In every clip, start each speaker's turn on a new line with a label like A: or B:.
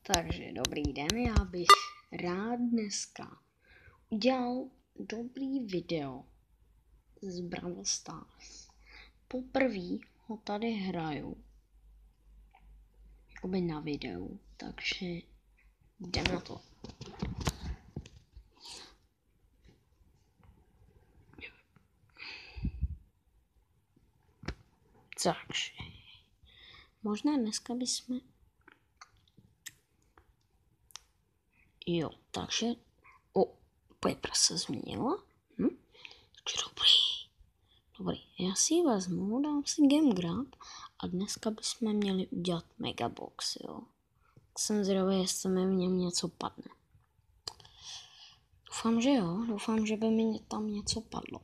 A: Takže dobrý den, já bych rád dneska udělal dobrý video z Brawl Stars. Poprvé ho tady hraju, jakoby na videu, takže jdem na to. Takže možná dneska bychom... Jo, takže... Piper se změnila. Takže dobrý. Já si ji vezmu, dám si Game Grab a dneska bychom měli udělat Megabox, jo. Tak jsem zvědavý, jestli mi v něm něco padne. Doufám, že jo. Doufám, že by mi tam něco padlo.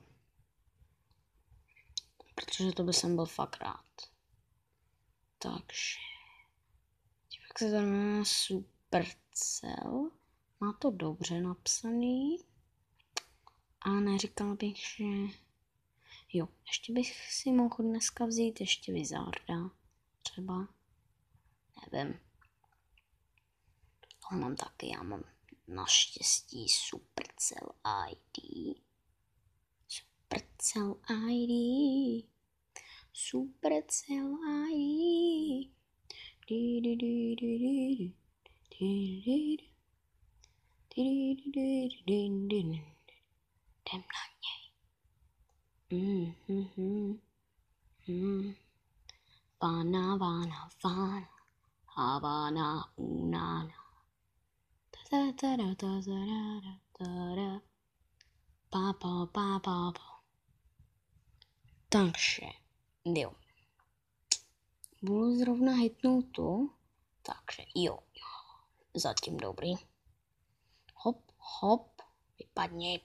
A: Protože to by jsem byl fakt rád. Takže... Jak se to jmenuje? Supercell. Má to dobře napsaný. A neříkal bych, že... Jo, ještě bych si mohl dneska vzít ještě Wizarda. Třeba. Nevím. To mám taky, já mám naštěstí Supercell ID. Supercell ID. Supercell ID. Jdem na něj. Vana, vana, vana. Havana, unana. Takže, jo. Budu zrovna hitnout tu. Takže, jo. Zatím dobrý. Hop, hop. Vypadni.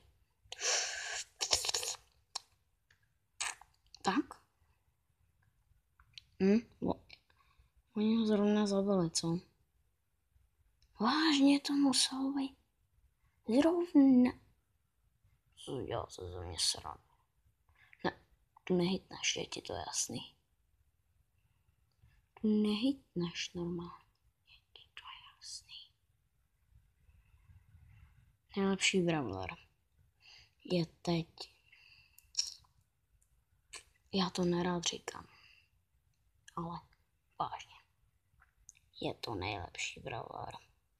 A: Tak. Oni ho zrovna zabili, co? Vážně to muselo být. Zrovna. Já se ze mě sram. Ne, tu nehytneš, je ti to jasný. Tu nehytneš normálně. Je ti to jasný. Nejlepší brawler je teď. Já to nerád říkám. Ale vážně. Je to nejlepší brawler.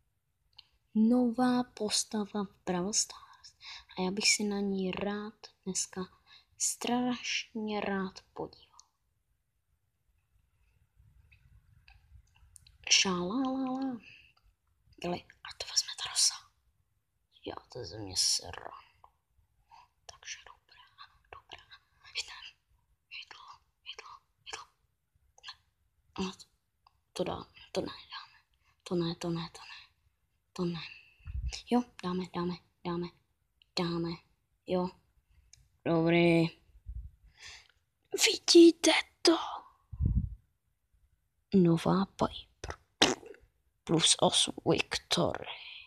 A: Nová postava v Brawl Stars. A já bych si na ní rád dneska strašně rád podíval. Šalala. Byli, a to vezme ta Rosa. Já to ze mě sra. Takže dobrá. Jdl. Ne. To dáme. To ne. Jo, dáme. Jo. Dobrý. Vidíte to? Nová Piper. +8 Victory.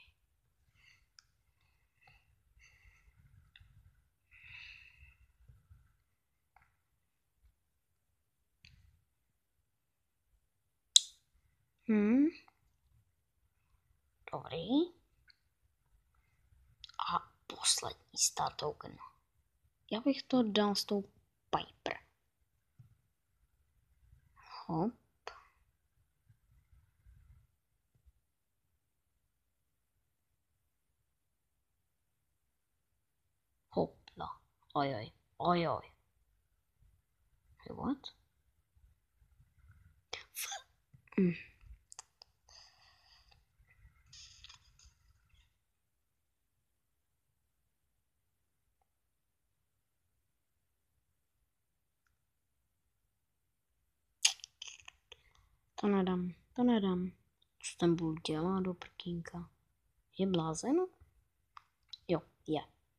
A: Dobrý. A poslední star token. Já bych to dal s tou Piper. Hop. Hopla. Ojoj. Hey, what? To nedám. Co tam budu dělat do prkínka? Je blázen? Jo, je.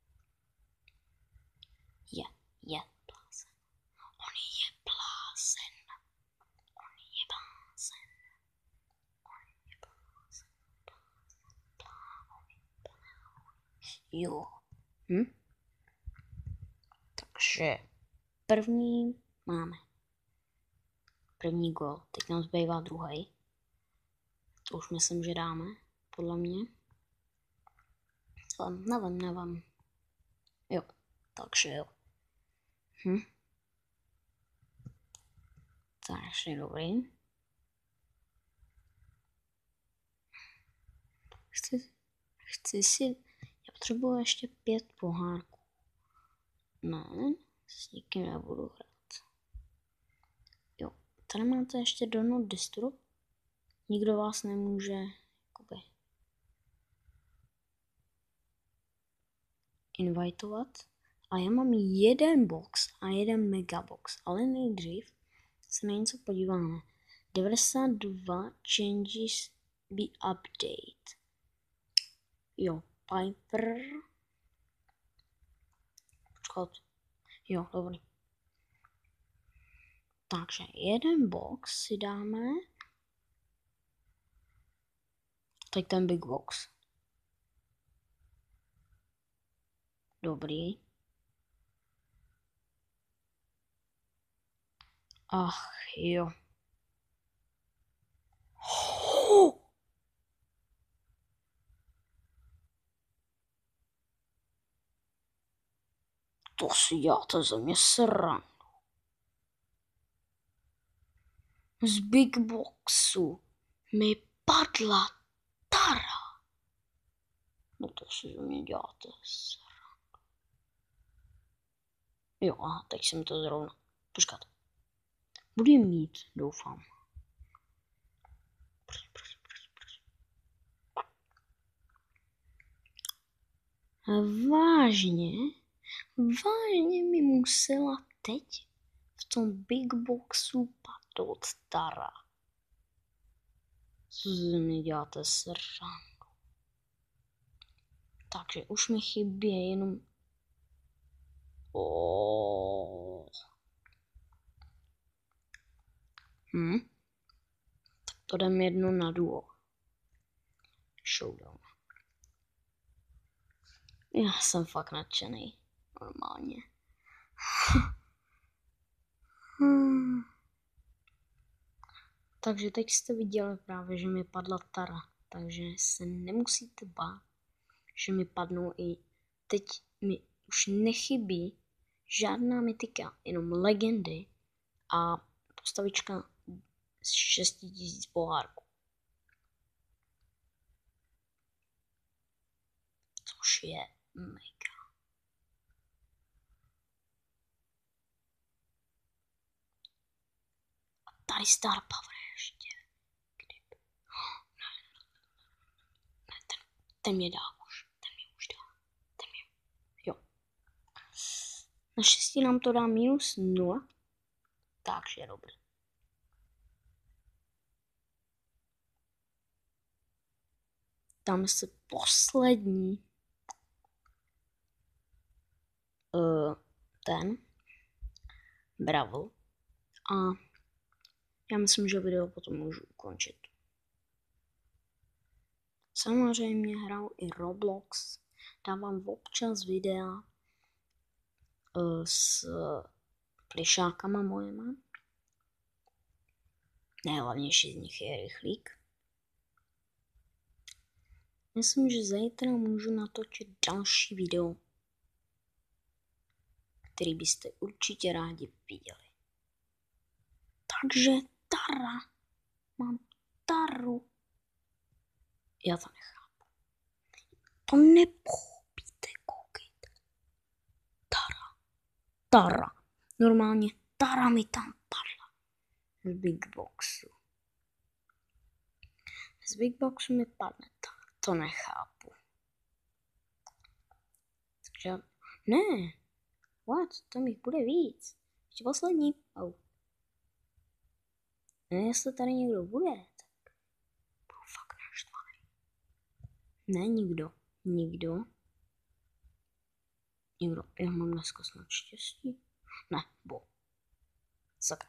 A: Je blázen. On je blázen. Jo. Takže první máme. První gól. Teď nám zbývá druhý. To už myslím, že dáme, podle mě. Nevím. Jo, takže jo. Takže dobrý. Chci si... Já potřebuji ještě 5 pohárků. Ne, s nikým nebudu hrát. Jo, tady máte ještě Donald Disturb. Nikdo vás nemůže jakoby invitovat. A já mám 1 box a 1 megabox, ale nejdřív se na něco podíváme. 92 changes be update. Jo, Piper. Počkat. Jo, dobrý. Takže 1 box si dáme. Teď ten big box. Dobrý. Ach jo. To si děláte ze mě srandu. Z big boxu mi padla Tara. No to si ze mě děláte srandu. Jo, aha, teď jsem to zrovna. Počkat. Budu je mít, doufám. Vážně mi musela teď v tom big boxu padnout Tara. Co ze mě děláte srandu. Takže už mi chybí jenom... Tak to dám 1 na duo. Showdown. Já jsem fakt nadšený. Normálně. Takže teď jste viděli právě, že mi padla Tara. Takže se nemusíte bát, že mi padnou i teď mi už nechybí žádná mytika, jenom legendy a postavička z 6000 pohárků. Což je mega. A tady Star Power ještě. Ne, ten mě dá už. Ten mě už dá. Jo. Naštěstí nám to dá -0. Takže dobrý. Dáme si poslední ten Bravo a já myslím, že video potom můžu ukončit. Samozřejmě hraju i Roblox, dávám občas videa s plišákama mojema. Nejhlavnější z nich je Rychlík. Myslím, že zítra můžu natočit další video, který byste určitě rádi viděli. Takže Tara. Mám Taru. Já to nechápu. To nepochopíte, koukejte. Tara. Normálně Tara mi tam padla. Z big boxu. Z big boxu mi padne Tara. To nechápu. Takže ne. What? Tam jich bude víc. Ještě poslední. Ne, jestli tady někdo bude, tak budu fakt naštvaný. Ne, nikdo. Já mám dneska snad štěstí. Ne, sakra.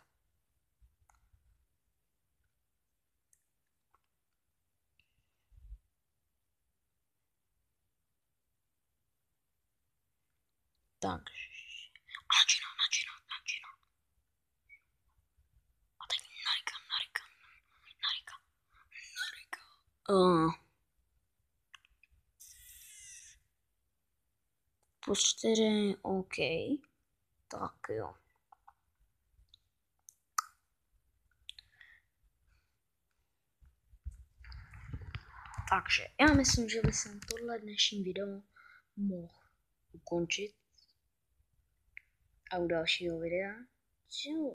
A: Takže. Načina. A teď Narika. Plus 4, OK. Tak jo. Takže já myslím, že bych tohle dnešní video mohl ukončit a u dalšího videa. Čau.